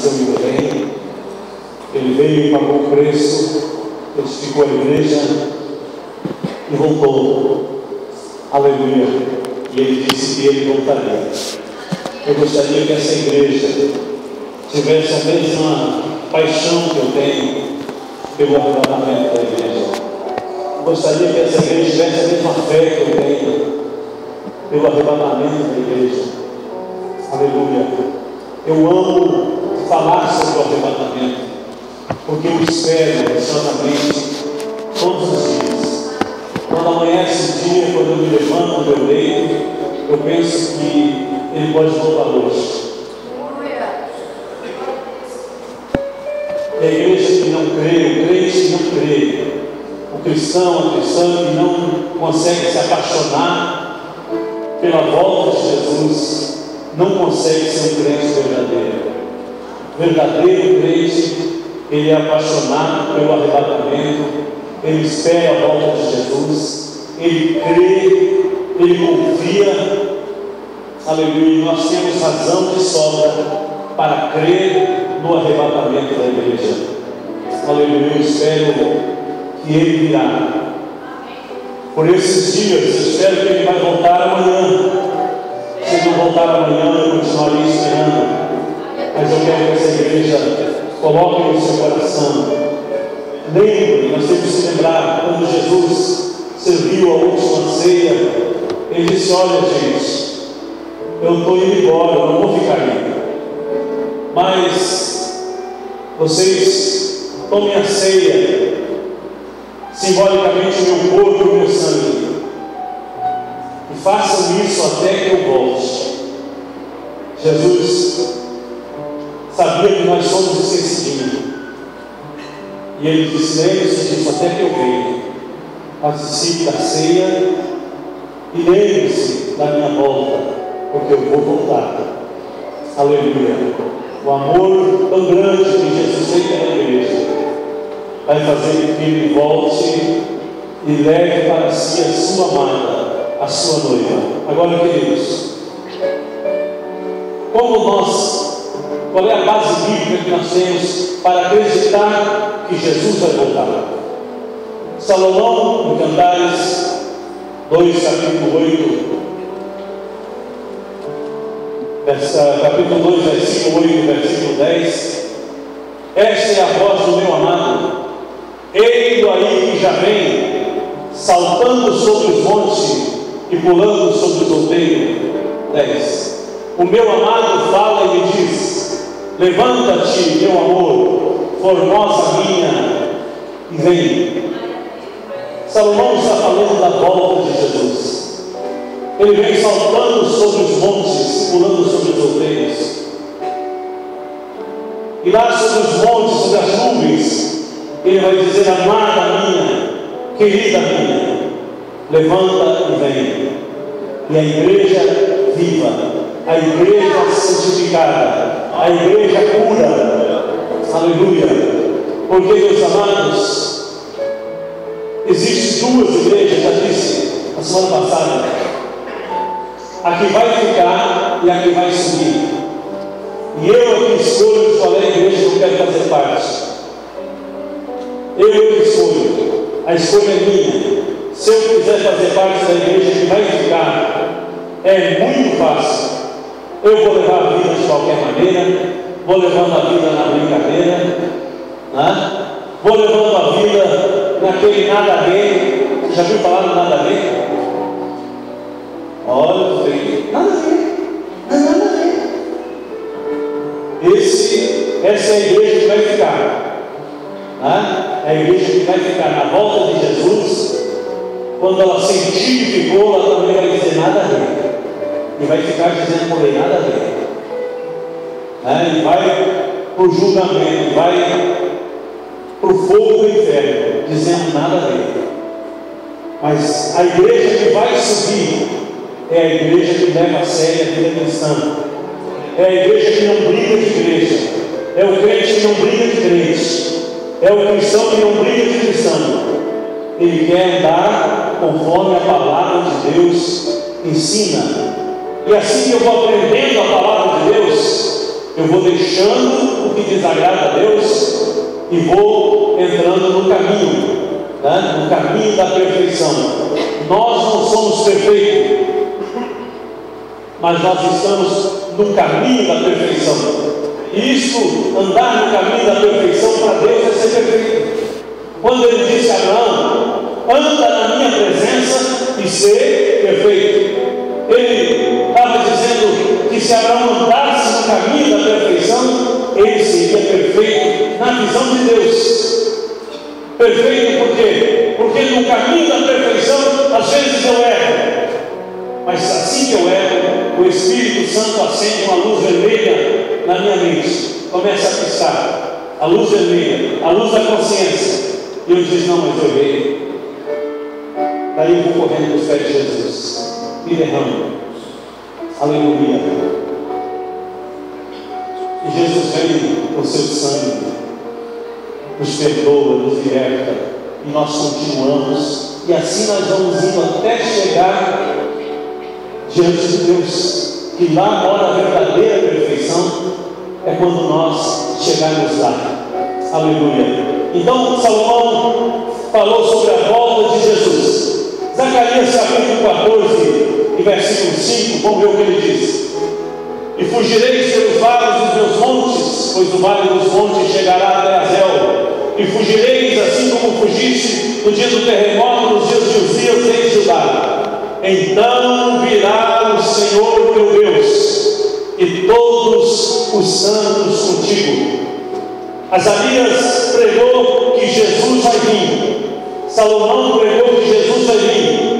nasceu em Belém, ele veio e pagou o preço, edificou a igreja e voltou. Aleluia. E ele disse que ele voltaria. Eu gostaria que essa igreja tivesse a mesma paixão que eu tenho pelo arrebatamento da igreja. Eu gostaria que essa igreja tivesse a mesma fé que eu tenho pelo arrebatamento da igreja. Aleluia. Eu amo falar sobre o arrebatamento, porque eu espero ansiosamente todos os dias. Quando amanhece o dia, quando eu me levanto do meu leito, eu penso que ele pode voltar hoje. E a igreja que não crê, o crente que não crê, o cristão, a cristã que não consegue se apaixonar pela volta de Jesus, não consegue ser um crente verdadeiro. O verdadeiro crente, ele é apaixonado pelo arrebatamento, ele espera a volta de Jesus, ele crê, ele confia. Aleluia. Nós temos razão de sobra para crer no arrebatamento da igreja. Aleluia. Eu espero que ele virá. Por esses dias, eu espero que ele vai voltar amanhã. Se ele não voltar amanhã, eu continuarei esperando. Mas eu quero que essa igreja coloque no seu coração. Lembre, nós temos que se lembrar, quando Jesus serviu a última ceia, ele disse: olha, gente, eu estou indo embora, eu não vou ficar aí, mas vocês tomem a ceia, simbolicamente o meu corpo e o meu sangue, e façam isso até que eu volte. Jesus sabia que nós somos esquecidos, e ele disse: lembre-se disso até que eu venha. Participe da ceia e lembre-se da minha volta, porque eu vou voltar. Aleluia. O amor tão grande que Jesus tem pela igreja vai fazer com que ele volte e leve para si a sua amada, a sua noiva. Agora, queridos, qual é a base bíblica que nós temos para acreditar que Jesus vai voltar? Salomão, em Cantares 2, capítulo 8, capítulo 2, versículo 8, versículo 10. Esta é a voz do meu amado, ele aí que já vem, saltando sobre os montes e pulando sobre os outeiros. 10. O meu amado fala e me diz: levanta-te, meu amor, formosa minha, e vem. Salomão está falando da volta de Jesus. Ele vem saltando sobre os montes, pulando sobre os outeiros. E lá sobre os montes, sobre as nuvens, ele vai dizer: amada minha, querida minha, levanta e vem. E a igreja viva, a igreja santificada, a igreja pura. Aleluia. Porque, meus amados, existem duas igrejas, já disse a semana passada: a que vai ficar e a que vai subir. E eu aqui escolho qual é a igreja que eu quero fazer parte. Eu que escolho. A escolha é minha. Se eu quiser fazer parte da igreja que vai ficar, é muito fácil. Eu vou levar a vida de qualquer maneira, vou levando a vida na brincadeira, né? Vou levando a vida naquele nada a ver. Já viu falar do nada a ver? Olha, eu falei: nada a ver, nada a ver. Essa é a igreja que vai ficar, né? É a igreja que vai ficar na volta de Jesus. Quando ela sentir que ficou, ela também vai dizer nada a ver, e vai ficar dizendo por aí nada a ver, né? E vai para o julgamento, vai para o fogo do inferno, dizendo nada a ver. Mas a igreja que vai subir é a igreja que leva a sério a vida cristã. É a igreja que não briga de igreja. É o crente que não briga de crente. É o cristão que não briga de cristão. Ele quer andar conforme a palavra de Deus ensina. E assim que eu vou aprendendo a palavra de Deus, Eu vou deixando o que desagrada a Deus e vou entrando no caminho, né? No caminho da perfeição. Nós não somos perfeitos, mas nós estamos no caminho da perfeição. E isso, andar no caminho da perfeição, para Deus é ser perfeito. Quando ele disse a Abraão: anda na minha presença e ser perfeito, ele estava dizendo que se Abraão andasse no caminho da perfeição, ele seria perfeito na visão de Deus. Perfeito por quê? Porque no caminho da perfeição, às vezes eu erro, mas assim que eu erro, o Espírito Santo acende uma luz vermelha na minha mente, começa a piscar, a luz vermelha, a luz da consciência, e eu digo: não, mas eu errei. Daí eu vou correndo nos pés de Jesus e derramo. Aleluia. E Jesus vem com seu sangue, nos perdoa, nos liberta, e nós continuamos, e assim nós vamos indo até chegar diante de Deus, que lá mora a verdadeira perfeição, é quando nós chegarmos lá. Aleluia. Então Salomão falou sobre a volta de Jesus. Zacarias capítulo 14 e versículo 5, vamos ver o que ele diz: e fugireis pelos vales dos meus montes, pois o vale dos montes chegará até Azel, e fugireis assim como fugiste no dia do terremoto, nos dias de Uzias, rei de Judá. Então virá o Senhor teu Deus e todos os santos contigo. Azarias pregou que Jesus vai vir. Salomão pregou que Jesus vai vir.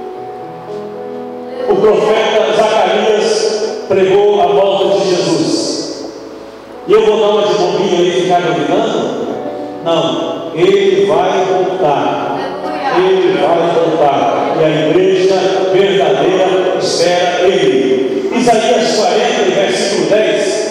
O profeta Zacarias pregou a volta de Jesus. E eu vou dar uma de bombinha aí e ficar duvidando? Não, ele vai voltar. Ele vai voltar. E a igreja verdadeira espera ele. Isaías 40, versículo 10.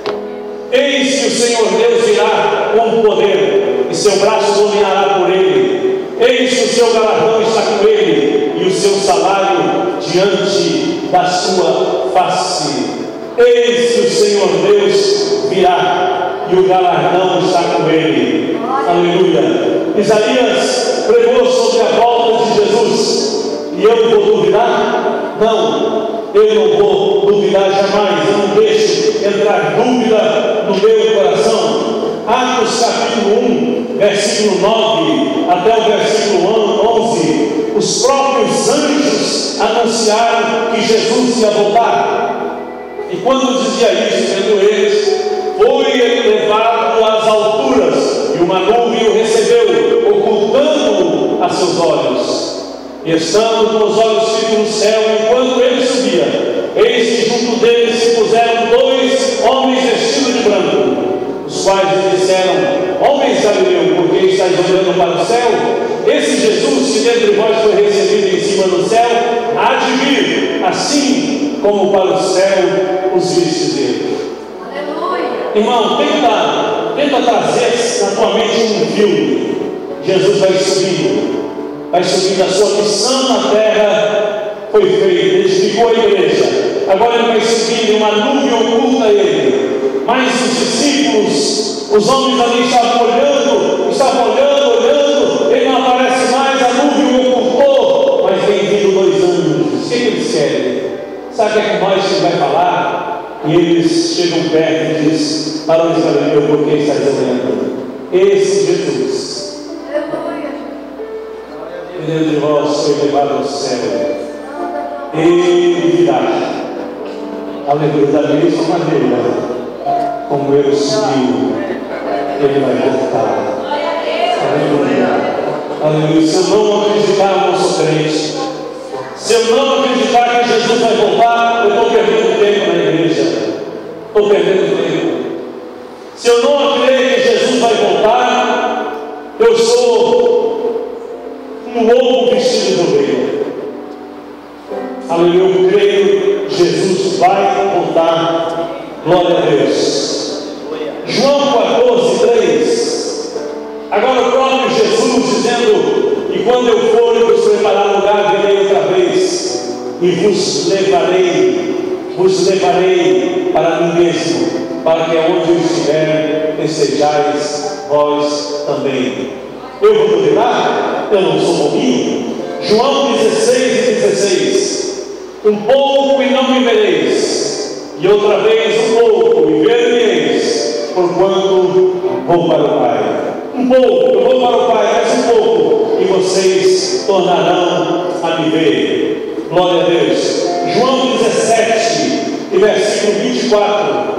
Eis que o Senhor Deus virá com poder, e seu braço dominará por ele. Eis que o seu galardão está com ele, e o seu salário diante da sua face. Eis que o Senhor Deus virá, e o galardão está com ele. Aleluia. Isaías pregou sobre a volta de Jesus, e eu vou duvidar? Não, eu não vou duvidar jamais. Eu não deixo entrar dúvida no meu coração. Atos capítulo 1, versículo 9 até o versículo 11, os próprios anjos anunciaram que Jesus ia voltar. E quando dizia isso, sendo eles, foi levado às alturas, e uma nuvem o recebeu, ocultando-o a seus olhos. E estando com os olhos fitos no céu, enquanto ele subia, eis que junto dele se puseram dois homens vestidos de branco, os quais lhe disseram: homens Galileu, por que estáis olhando para o céu? Esse Jesus que dentre vós foi recebido em cima do céu, há de vir, assim como para o céu os vistes dele. Aleluia. Irmão, tenta trazer na tua mente um filme. Jesus vai subindo a sua missão na terra foi feita, edificou a igreja. Agora ele vai subindo, uma nuvem oculta ele. Mas os discípulos, os homens ali estavam olhando, ele não aparece mais, a nuvem o ocultou, mas vem vindo dois anjos. O que eles querem? Sabe o que é que nós vai falar? E eles chegam perto e dizem: para onde Galileu, por que estás olhando? Esse Jesus, Deus de vós foi levado ao céu, ele virá. Aleluia. Da mesma maneira como ele subiu, ele vai voltar. Aleluia. Aleluia. Se eu não acreditar, eu não sou crente. Se eu não acreditar que Jesus vai voltar, eu estou perdendo tempo na igreja. Estou perdendo tempo. Se eu não acredito que Jesus vai voltar, eu sou um lobo vestido de ovelha. Aleluia. Eu creio que Jesus vai voltar. Glória a Deus. João 14, 3. Agora o próprio Jesus dizendo: e quando eu for e vos preparar lugar, virei outra vez, e vos levarei para mim mesmo, para que aonde eu estiver, estejais vós também. Eu vou duvidar? Eu não sou bobinho. João 16:16. Um pouco e não me vereis, e outra vez um pouco e ver-me-eis, porquanto vou para o Pai. Um pouco, eu vou para o Pai, mais um pouco, e vocês tornarão a me ver. Glória a Deus. João 17, versículo 24.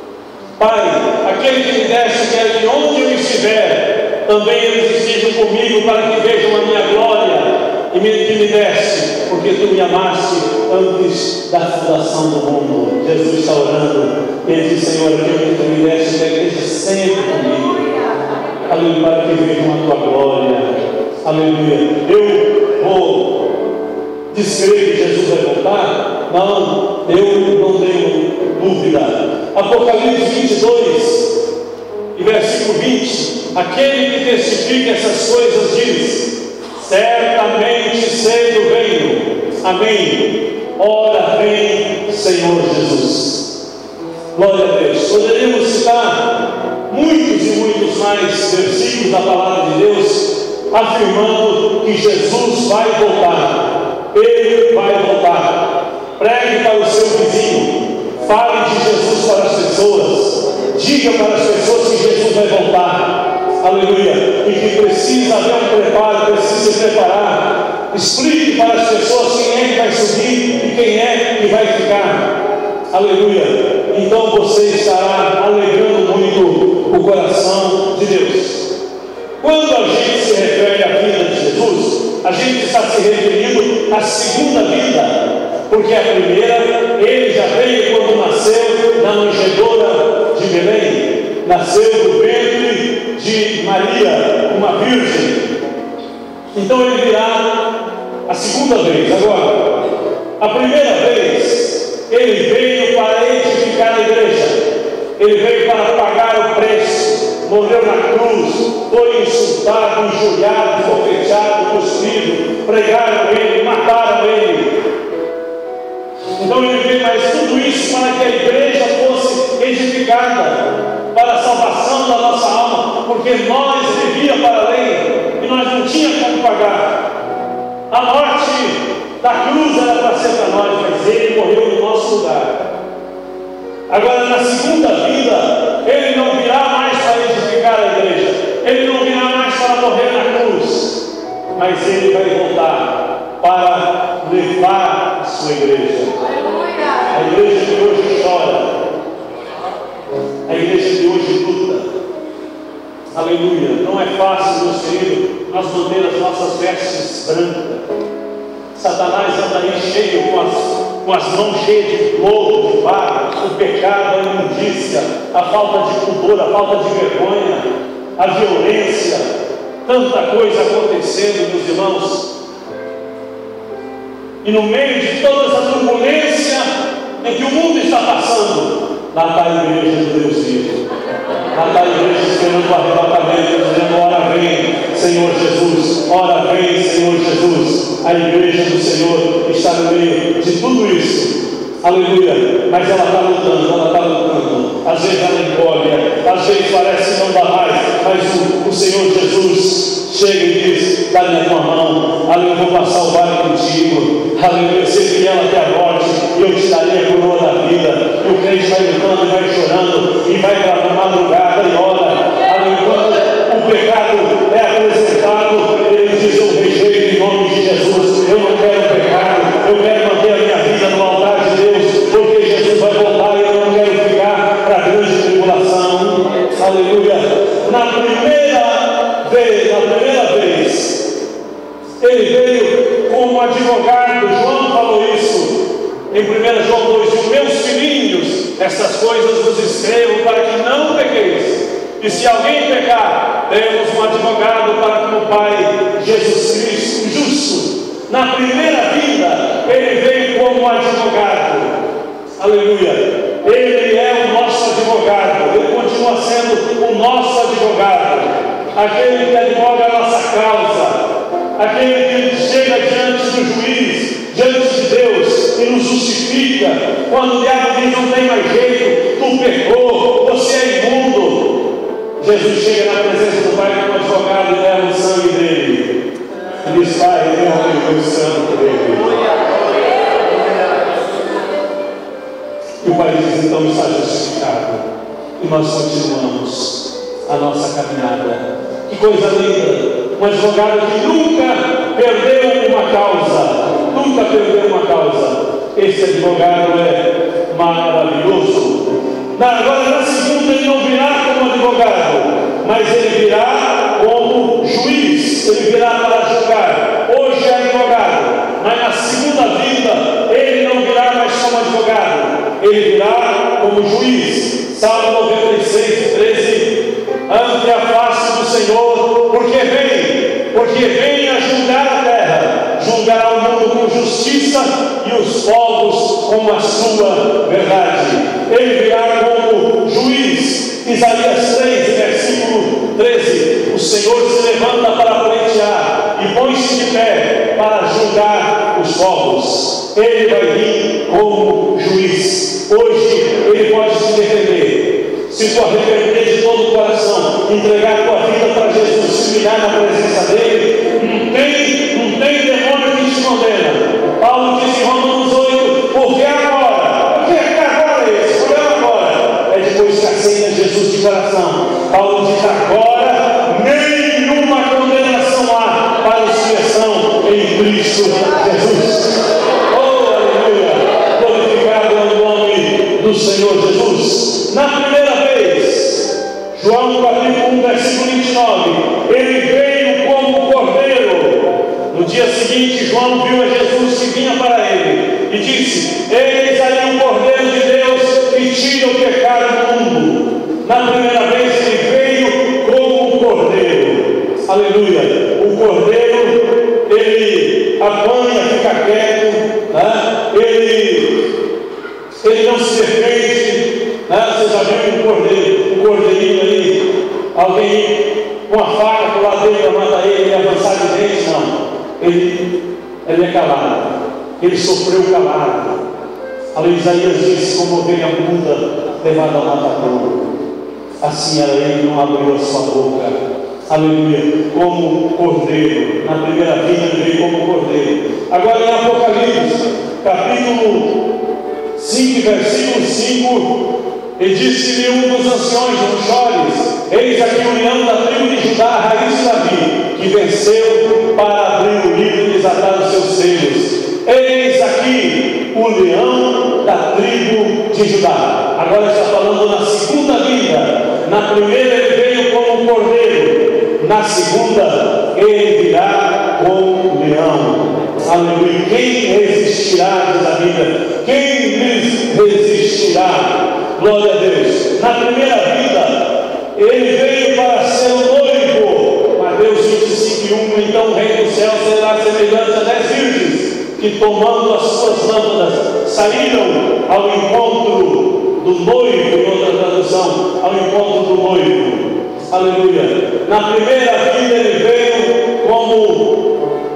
Pai, aquele que me deste, quer que onde eu estiver, também eles estejam comigo, para que vejam a minha glória, e que me deste, porque tu me amaste antes da fundação do mundo. Jesus está orando, ele diz: Senhor, aquele que tu me deste, quer que esteja sempre comigo. Aleluia, para que vejam a tua glória. Aleluia. Eu vou descrever que Jesus vai voltar? Não, eu não tenho dúvida. Apocalipse 22, e versículo 20: aquele que testifica essas coisas diz: certamente cedo venho. Amém. Ora vem, Senhor Jesus. Glória a Deus. Poderíamos citar muitos e muitos mais versículos da palavra de Deus afirmando que Jesus vai voltar. Ele vai voltar. Pregue para o seu vizinho, fale de Jesus para as pessoas, diga para as pessoas que Jesus vai voltar. Aleluia. E que precisa haver um preparo, precisa se preparar. Explique para as pessoas quem é que vai subir e quem é que vai ficar. Aleluia. Então você estará alegrando muito o coração de Deus. Quando a gente se refere à vida de Jesus, a gente está se referindo à segunda vida, porque a primeira, ele já veio quando nasceu na manjedoura de Belém, nasceu do ventre de Maria, uma virgem. Então ele virá a segunda vez. Agora, a primeira vez, ele veio para edificar a igreja, ele veio para pagar o preço, morreu na cruz, foi insultado, injuriado, bofeteado, cuspido, pregaram ele, mataram ele. Então ele veio, mas tudo isso para que a igreja fosse edificada, para a salvação da nossa alma, porque nós vivíamos para além e nós não tínhamos como pagar. A morte da cruz era para ser para nós, mas ele morreu no nosso lugar. Agora, na segunda vida, ele não virá mais para edificar a igreja, ele não virá mais para morrer na cruz, mas ele vai voltar para levar a sua igreja. A igreja de hoje chora, a igreja de hoje luta. Aleluia. Não é fácil, meus queridos, nós manter as nossas vestes brancas. Satanás anda aí cheio, com as mãos cheias de lodo, de barro, o pecado, a imundícia, a falta de pudor, a falta de vergonha, a violência, tanta coisa acontecendo, meus irmãos. E no meio de toda essa turbulência em que o mundo está passando, lá está a igreja do Deus vivo. Lá está a igreja esperando o arrebatamento, dizendo: ora vem, Senhor Jesus, ora vem, Senhor Jesus. A igreja do Senhor está no meio de tudo isso. Aleluia. Mas ela está lutando, ela está lutando. Às vezes ela encolhe, às vezes parece que não dá mais, mas o Senhor Jesus chega e diz: dá na tua mão, aleluia, eu vou passar o vale contigo, aleluia, sei que ela tem a morte, e eu te darei a coroa da vida. E o crente vai lutando e vai chorando, e vai para a madrugada e ora, aleluia. Quando o pecado é apresentado, ele diz: eu rejeito em nome de Jesus, eu não quero pecado, eu quero manter a minha vida no altar de Deus, porque Jesus vai voltar e eu não quero ficar para a grande tribulação. Aleluia. Na primeira vez, ele veio como advogado. João falou isso em 1 João 2: os meus filhinhos, estas coisas vos escrevo para que não pequeis. E se alguém pecar, temos um advogado para com o Pai, Jesus Cristo, o justo. Na primeira vida, ele veio como advogado. Aleluia. Ele é o nosso advogado, ele continua sendo o nosso advogado, aquele que advoga a nossa causa, aquele que chega diante do juiz, diante de Deus, e nos justifica. Quando o diabo diz: não tem mais jeito, tu pecou, Jesus chega na presença do Pai como advogado e leva o sangue dele. E diz: Pai, derrame o sangue por ele. E o Pai diz: então está justificado. E nós continuamos a nossa caminhada. Que coisa linda! Um advogado que nunca perdeu uma causa. Nunca perdeu uma causa. Esse advogado é maravilhoso. Agora, na segunda, ele não virá como advogado, mas ele virá como juiz. Ele virá para julgar. Hoje é advogado, mas na segunda vida, ele não virá mais como advogado. Ele virá como juiz. Salmo 96, 13. Ante a face do Senhor, porque vem a julgar a terra, julgará o mundo com justiça e os povos com a sua verdade. Ele virá como juiz. Isaías 3, versículo 13. O Senhor se levanta para pleitear e põe-se de pé para julgar os povos. Ele vai vir como juiz. Hoje ele pode se defender. Se tu arrepender de todo o coração, entregar a tua vida para Jesus, se humilhar na presença dele, não tem demônio que te condena. Paulo diz em Romanos 8: porque agora? Porque agora é esse? Por agora? É depois que aceita Jesus de coração. Paulo diz: agora nenhuma condenação há para os que estão em Cristo Jesus. Oh, aleluia! Glorificado é o nome do Senhor Jesus. Na primeira vez, João capítulo 1, versículo 29, ele veio como cordeiro. No dia seguinte, João viu a Jesus que vinha para ele e disse: eis ali o cordeiro de Deus que tira o pecado do mundo. Na primeira vez, ele veio como cordeiro. Aleluia! O cordeiro, ele apanha, fica quieto, né? Ele não se defende. Você já viu um cordeirinho ali, alguém com uma faca para o lado dele para matar ele avançar de frente? Não. Ele é calado. Ele sofreu calado. Ali Isaías disse: como ovelha muda levada ao matador, assim era ele, não abriu a sua boca. Aleluia. Como cordeiro. Na primeira vida ele veio como cordeiro. Agora em Apocalipse, capítulo 5, versículo 5, e disse-lhe um dos anciões: não chores, eis aqui o leão da tribo de Judá, a raiz de Davi, que venceu para abrir o livro e desatar os seus selos. Eis aqui o leão da tribo de Judá. Agora está falando na segunda vida. Na primeira ele veio como um cordeiro, na segunda ele virá como leão. Aleluia. Quem resistirá, diz a Bíblia? Quem lhes resistirá? Glória a Deus. Na primeira vida, ele veio para ser o noivo. Mateus 25:1. Então o reino do céu será semelhante a 10 virgens que, tomando as suas lâmpadas, saíram ao encontro do noivo. Em outra tradução, ao encontro do noivo. Aleluia. Na primeira vida ele veio como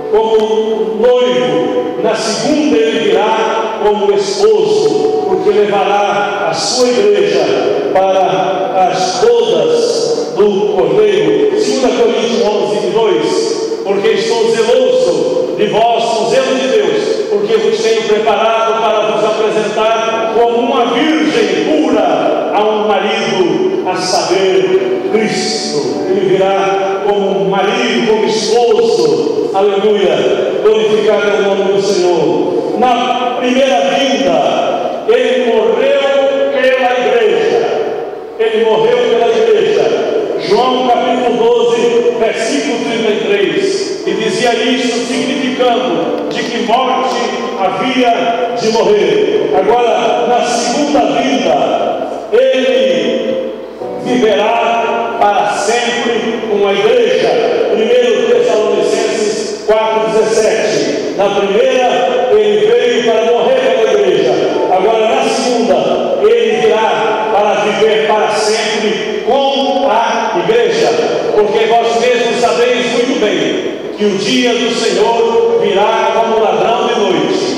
noivo. Na segunda ele virá como esposo, porque levará a sua igreja para as bodas do Cordeiro. 2 Coríntios 11:2. Porque estou zeloso de vós com zelo de Deus, porque vos tenho preparado para vos apresentar como uma virgem pura a um marido, a saber, Cristo. Ele virá como marido, como esposo. Aleluia. Glorificado é o nome do Senhor. Na primeira vinda, ele morreu pela igreja. Ele morreu pela igreja. João capítulo 12, versículo 33. E dizia isto significando de que morte havia de morrer. Agora, na segunda vinda, ele viverá para sempre com a igreja. 1 Tessalonicenses 4,17. Na primeira, ele veio para morrer pela igreja. Agora, na segunda, ele virá para viver para sempre com a igreja. Porque vós mesmos sabeis muito bem que o dia do Senhor virá como ladrão de noite.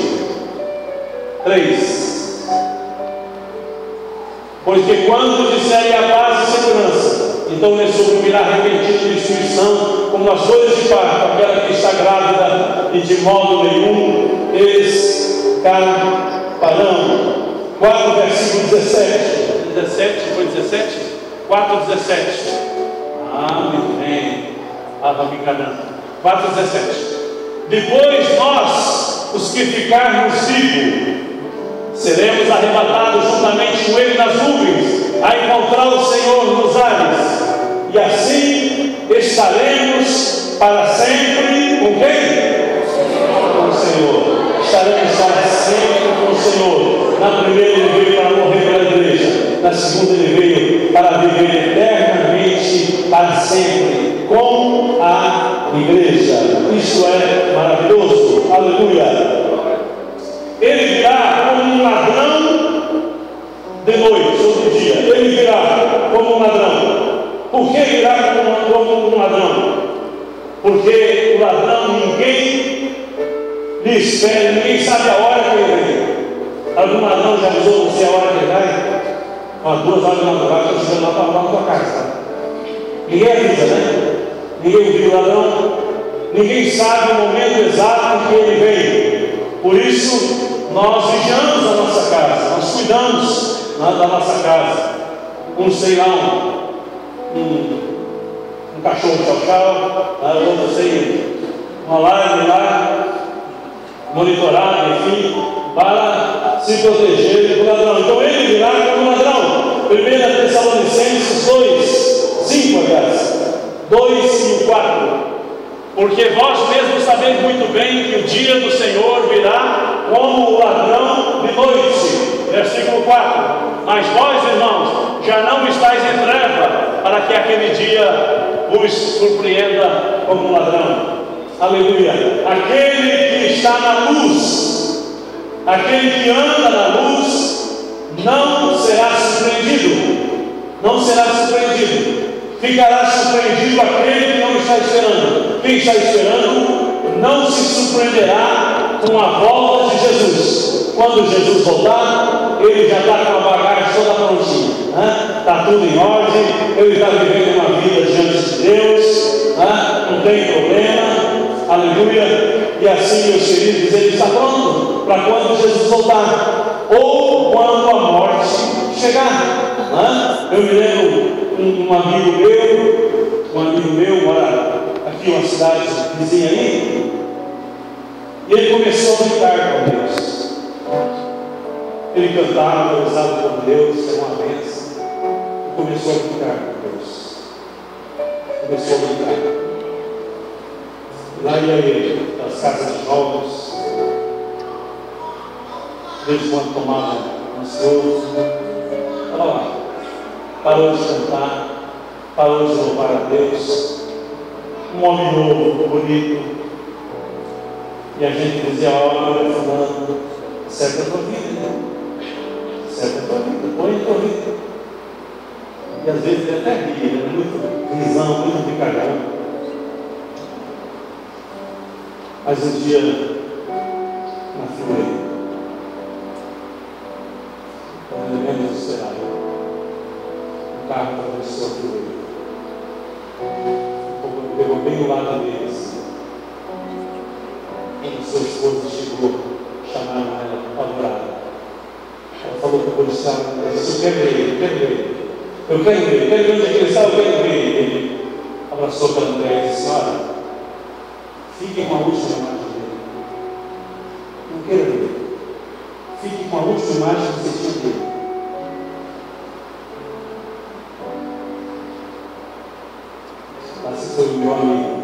3. Pois que quando disserem a paz e segurança, Então lhe sobrevirá repentina destruição, como as dores de parto, aquela que está grávida, e de modo nenhum escaparão. 4, versículo 17. 17, foi 17? 4, 17. Muito bem. Estava me enganando. 4, 17. Depois nós, os que ficarmos vivos, seremos arrebatados juntamente com ele nas nuvens, a encontrar o Senhor nos ares, e assim estaremos para sempre com quem? Com o Senhor. Estaremos para sempre com o Senhor. Na primeira ele veio para morrer pela igreja, na segunda ele veio para viver eternamente, para sempre, com a igreja. Isso é maravilhoso. Aleluia. Ele virá como um ladrão de noite, outro dia. Ele virá como um ladrão. Por que virá como um ladrão? Porque o ladrão ninguém lhe espera, ninguém sabe a hora que ele vem. Algum ladrão já avisou você a hora que ele vai? Às 2 horas da madrugada, estou chegando lá para roubar a tua casa. Ninguém avisa, né? Ninguém viu o ladrão. Ninguém sabe o momento exato em que ele vem. Por isso, nós vigiamos a nossa casa, nós cuidamos da nossa casa. Sei lá, um cachorro tchau-tchau, outro sei, um alarme lá, monitorado, enfim, para se proteger do ladrão. Então ele virá como ladrão. 1 Tessalonicenses 2, 5, aliás, 2 e 4. Porque vós mesmos sabeis muito bem que o dia do Senhor virá como o ladrão de noite. Versículo 4. Mas vós, irmãos, já não estáis em treva, para que aquele dia vos surpreenda como um ladrão. Aleluia. Aquele que está na luz, aquele que anda na luz, não será surpreendido. Não será surpreendido. Ficará surpreendido aquele que não está esperando. Quem está esperando não se surpreenderá com a volta de Jesus. Quando Jesus voltar, ele já está com a bagagem toda prontinha. Está tudo em ordem, ele está vivendo uma vida diante de Deus, não tem problema. Aleluia. E assim, meus queridos, ele está pronto para quando Jesus voltar, ou quando a morte chegar. Eu me lembro um amigo meu mora aqui, uma cidade vizinha aí, e ele começou a brincar com Deus. Ele cantava, rezava com Deus, era uma bênção, e começou a brincar com Deus. Começou a brincar. Lá ia ele, das casas de jogos, desde quando tomava ansioso, estava lá. Parou de cantar, parou de louvar a Deus. Um homem novo, bonito. E a gente dizia: olha, fulano, certa a tua vida, né? Certa a tua vida, põe a tua vida. E às vezes ele até ria, ele era muito risão, muito brincalhão. Mas um dia, na fila, quando ele menos esperava, o carro começou a fluir. Pegou bem o lado dele, assim. Quando seu esposo chegou, chamaram ela apavorada. Ela falou para o policial: eu quero ver, eu quero ver onde ele está, eu quero ver. Ele abraçou para a mulher e disse: olha, fique com a última imagem dele. Não queira ver. Fique com a última imagem que você tinha dele. Assim foi o meu amigo.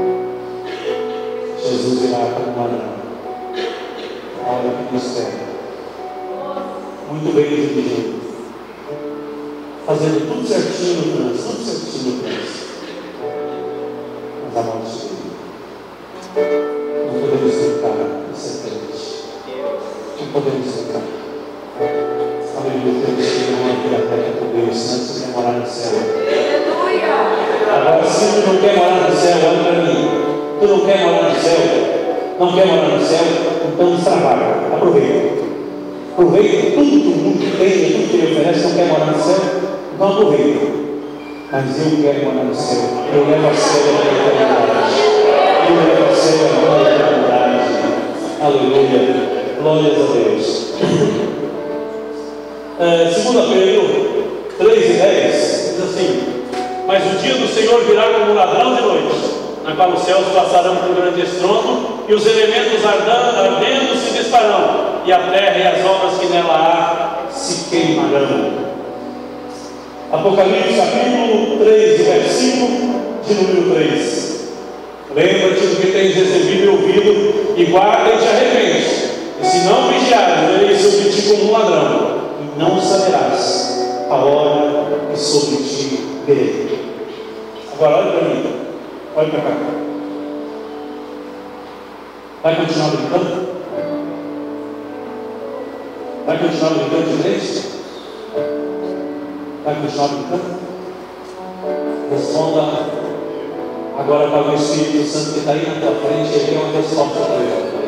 Jesus irá como um ladrão. A hora que nos espera. Muito bem dirigido. Fazendo tudo certinho no trânsito. Tudo certinho no trânsito. Mas a morte dele. Não podemos brincar nessa frente. Não podemos brincar. Aleluia. Temos que ter uma vida reta com Deus, senão você quer morar no céu. Agora, se tu não quer morar no céu, olha para mim. Tu não quer morar no céu? Não quer morar no céu? Então trabalha. Aproveita. Aproveita tudo que o mundo tem, tudo que ele oferece. Não quer morar no céu? Então aproveita. Mas eu quero morar no céu. Eu levo a sério a minha eternidade. Eu levo a sério a minha eternidade. Aleluia. Glórias a Deus. 2 Pedro 3:10 diz assim: mas o dia do Senhor virá como um ladrão de noite, na qual os céus passarão por um grande estrondo, e os elementos ardendo se desfarão, e a terra e as obras que nela há se queimarão. Apocalipse capítulo 3, versículo de número 3. Lembra-te do que tens recebido e ouvido, e guarda e te arrepende. E se não vigiares, verei sobre ti como um ladrão, e não saberás a hora que sobre ti verei. Agora olha para mim, olha para cá. Vai continuar brincando? Vai continuar brincando de leite? Vai continuar brincando? Responda agora para o Espírito Santo que está aí na tua frente. Ele é uma resposta para ele.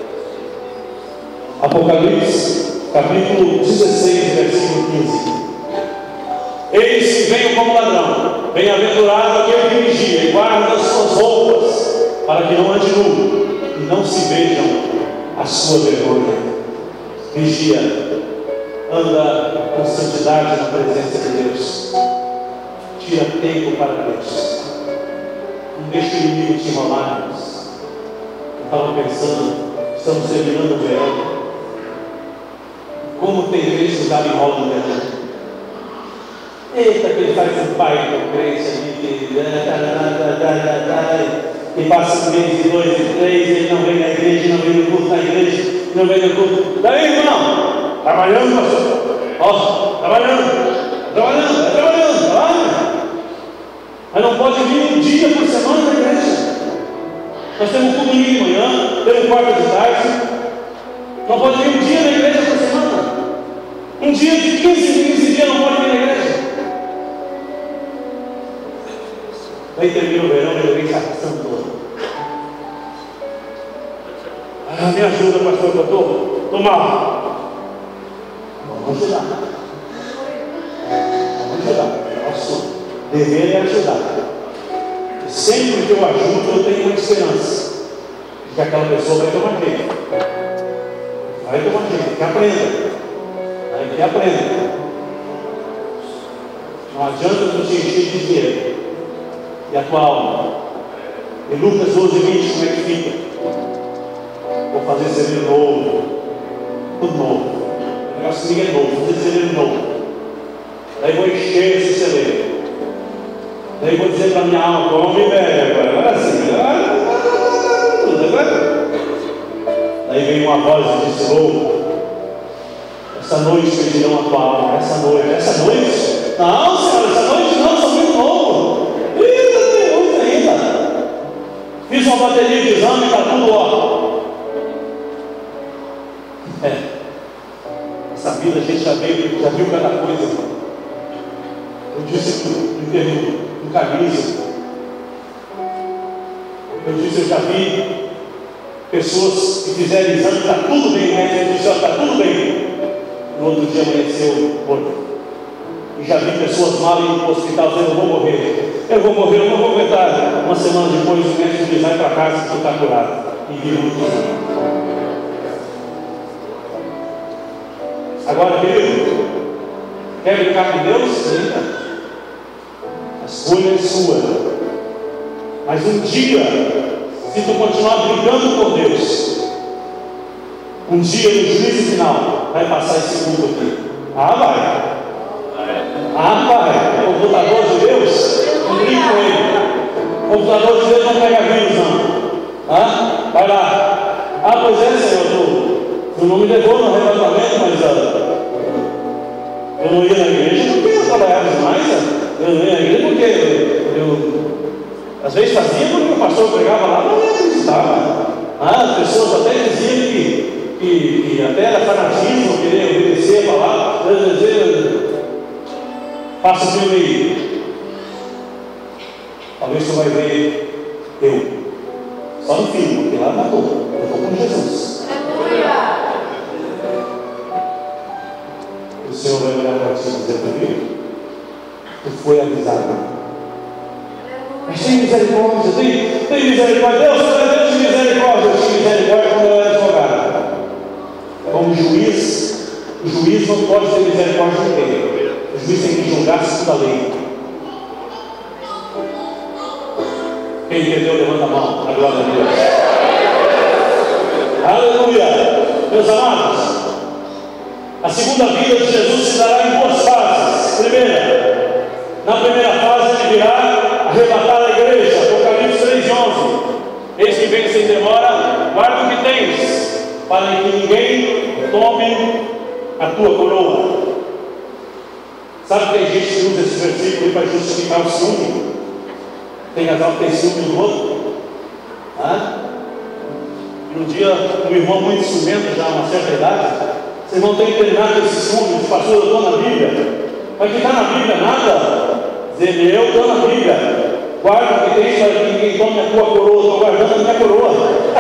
Apocalipse, capítulo 16, versículo 15. Eis que venho como ladrão. Bem-aventurado aquele que vigia e guarda as suas roupas, para que não ande nu e não se vejam a sua vergonha. Vigia, anda com santidade na presença de Deus. Tira tempo para Deus. Não deixe o inimigo te enrolar. Eu estava pensando, estamos terminando o verão. Como tem vezes que o diabo enrola no verão. Eita, que ele faz um pai com crente ali, que passa um mês, 2 e 3, ele não vem na igreja, não vem no culto na igreja, não vem no culto. Daí, irmão, trabalhando, pastor. Ó, trabalhando. Mas não pode vir um dia por semana na igreja. Nós temos culto domingo de manhã, temos quarta de tarde. Não pode vir um dia na igreja por semana. Um dia de 15 dias não pode vir na igreja. Daí termina o verão e eu venho se arrastando todo. Me ajuda, pastor, que eu estou mal. Vamos ajudar. Nosso dever é ajudar. E sempre que eu ajudo, eu tenho uma esperança de que aquela pessoa vai tomar jeito. Que aprenda. Não adianta tu te encher de dinheiro e a tua alma. Em Lucas 12:20, como é que fica? Vou fazer celeiro novo, tudo novo. O negócio comigo é novo, vou fazer celeiro novo. Daí vou encher esse celeiro. Daí vou dizer para a minha alma: come e bebe agora. Assim, daí vem uma voz e diz: louco, essa noite pedirão a tua alma. Essa noite? Não, Senhor, essa noite não, sou muito novo. Fiz uma bateria de exame e está tudo ó. Essa vida a gente já viu cada coisa. Eu disse no termo do camisa. Eu já vi pessoas que fizeram exame, está tudo bem, médico disse, está tudo bem. No outro dia amanheceu morto. E já vi pessoas mal indo para o hospital dizendo: eu vou morrer, eu não vou aguentar. Uma semana depois o médico diz: vai para casa que tu está curado. E vive muitos anos. Agora, querido, quer brincar com Deus? Brinca. A escolha é sua. Mas um dia, se tu continuar brincando com Deus, um dia no juízo final vai passar esse culto aqui. Vai. O computador de Deus, não brinca com ele. O computador de Deus não pega vírus, não. Vai lá. Pois é, Senhor, tu não me levou no arrebatamento, mas eu não ia na igreja porque eu trabalhava demais. Eu não ia na igreja porque eu às vezes fazia porque o pastor pregava lá, não ia acreditar. As pessoas até diziam que até era fanatismo, querer obedecer a palavra. Passa o filme aí. Talvez você vai ver eu. Só no filme, porque lá matou. Eu estou com Jesus. O Senhor vai olhar para ti e dizer para mim: tu foi avisado. tem misericórdia, tem misericórdia. Deus é Deus de misericórdia. Eu tinha misericórdia quando eu era advogado. Como juiz, o juiz não pode ter misericórdia de ninguém. O juiz tem que julgar segundo a lei. Quem entendeu, levanta a mão. A glória a Deus. Aleluia. Meus amados, a segunda vinda de Jesus se dará em duas fases. Primeira, na primeira fase ele virá arrebatar a igreja. Apocalipse 3:11. Eis que vem sem demora, guarda o que tens, para que ninguém tome a tua coroa. Sabe que tem gente que usa esse versículo para justificar o ciúme? Tem casal que tem ciúme do outro? E um dia, um irmão muito ciumento, já a uma certa idade, vocês vão ter que terminar com esse ciúme. Pastor, eu estou na Bíblia. Mas que está na Bíblia nada. Dizer, eu estou na Bíblia. Guarda o que tem para que ninguém tome a tua coroa. Estou guardando a minha coroa.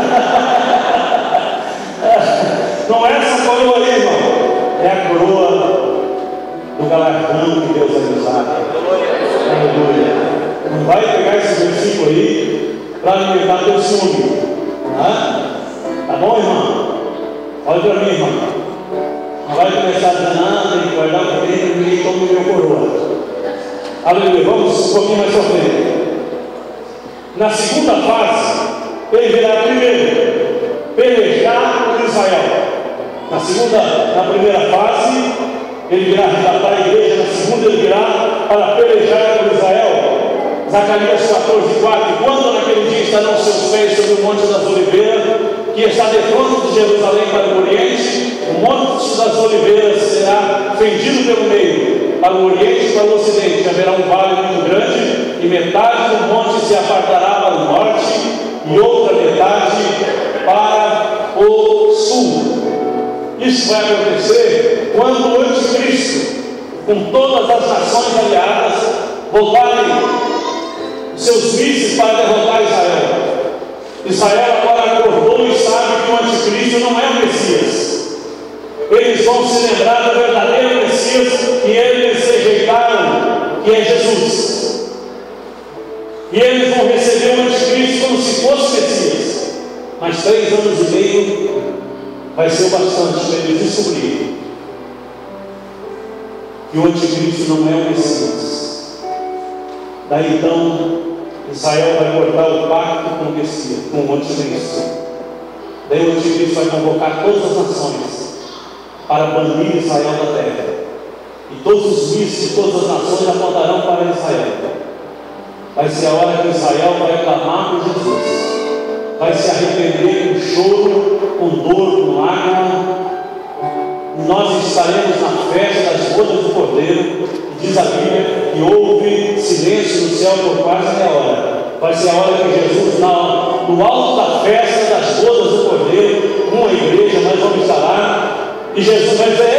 Não é essa coroa aí, irmão. É a coroa do galardão que Deus vai nos dar. Aleluia. Não vai pegar esse versículo aí para alimentar teu ciúme. Tá bom, irmão? Olha para mim, irmão. Não vai começar a dizer nada, tem que guardar o que tem para ninguém tome o meu coroa. Aleluia. Vamos um pouquinho mais para frente. Na segunda fase, ele virá primeiro pelejar por Israel. Na primeira fase, ele virá arrebatar a igreja. Na segunda, ele virá para pelejar por Israel. Zacarias 14:4. Quando naquele dia estarão seus pés sobre o monte das oliveiras, que está defronte de Jerusalém para o Oriente, o monte das oliveiras será fendido pelo meio, para o Oriente e para o Ocidente. Haverá um vale muito grande, e metade do monte se apartará para o norte, e outra metade para o sul. Isso vai acontecer quando o anticristo, com todas as nações aliadas, voltarem seus mísseis para derrotar Israel. Israel agora acordou e sabe que o anticristo não é o Messias. Eles vão se lembrar do verdadeiro Messias que eles rejeitaram, que é Jesus. E eles vão receber o anticristo como se fosse Messias. Mas 3 anos e meio vai ser o bastante para eles descobrirem que o anticristo não é o Messias. Daí então Israel vai cortar o pacto com o anticristo. Daí o anticristo vai convocar todas as nações para banir Israel da terra. E todos os mísseis de todas as nações apontarão para Israel. Vai ser a hora que Israel vai clamar por Jesus. Vai se arrepender com choro, com dor, com lágrimas. Nós estaremos na festa das bodas do Cordeiro. E diz a Bíblia que houve silêncio no céu por quase meia hora. Vai ser a hora que Jesus, no alto da festa das bodas do Cordeiro, uma igreja, nós vamos estar lá. E Jesus vai dizer: